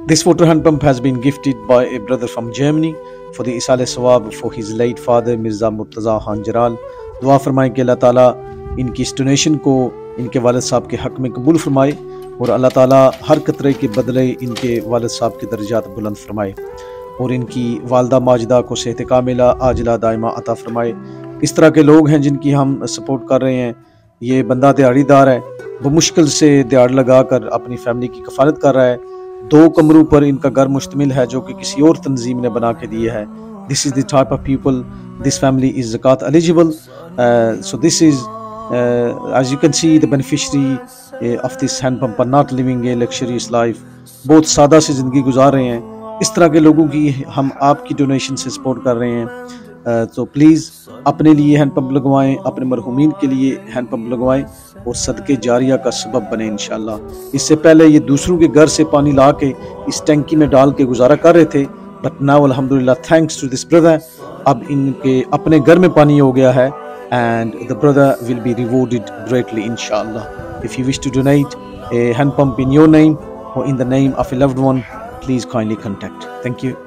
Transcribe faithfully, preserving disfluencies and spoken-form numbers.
This water hand pump has been gifted by a brother from Germany for the Esale Sawab for his late father Mirza Murtaza Jarral. दुआ फरमाएं कि अल्लाह ताला इनकी इस donation को इनके वालिद साहब के हक़ में कबूल फरमाए और अल्लाह ताला हर कतरे के बदले इनके वालिद साहब के दर्जात बुलंद फरमाए और इनकी वालदा माजिदा को सेहत कामिला आजिला दायमा अता फरमाए। इस तरह के लोग हैं जिनकी हम सपोर्ट कर रहे हैं। ये बंदा दिहाड़ीदार है, वो मुश्किल से दिहाड़ लगा कर अपनी फैमिली की कफालत कर रहा है। दो कमरों पर इनका घर मुश्तमिल है जो कि किसी और तंजीम ने बना के दिया है। This is the type of people, this family is zakat eligible, so this is as you can see the beneficiary of this hand pump are not living a luxurious life, बहुत सादा सी ज़िंदगी गुजार रहे हैं। इस तरह के लोगों की हम आपकी डोनेशन से सपोर्ट कर रहे हैं। तो प्लीज़ अपने लिए हैंड पंप लगवाएं, अपने मरहूमीन के लिए हैंड पंप लगवाएं और सदके जारिया का सबब बने इंशाल्लाह। इससे पहले ये दूसरों के घर से पानी ला के इस टैंकी में डाल के गुजारा कर रहे थे, बट नाउ अल्हम्दुलिल्लाह थैंक्स टू दिस ब्रदर अब इनके अपने घर में पानी हो गया है and the brother will be rewarded greatly इंशाल्लाह। If you wish to donate a hand pump in your name or in the name of a loved one, please kindly contact. Thank you.